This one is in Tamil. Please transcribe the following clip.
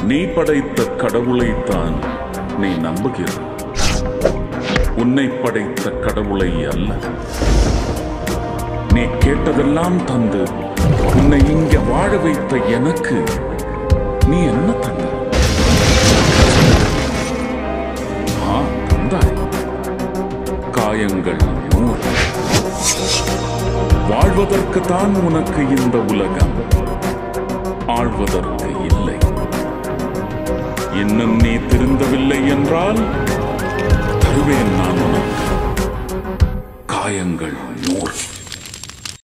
நீ படைத்த கடவுளைத்தான் நீ நம்புகிறாய், உன்னை படைத்த கடவுளை அல்ல. நீ கேட்டதெல்லாம் தந்து உன்னை இங்க வாழ வைத்த எனக்கு நீ என்ன தந்த? தந்தாய் காயங்கள் 100. வாழ்வதற்கு தான் உனக்கு இந்த உலகம், ஆழ்வதற்கு இல்லை. இன்னும் நீ திருந்தவில்லை என்றால் தருவேன் நான் உனக்கு காயங்கள் 100.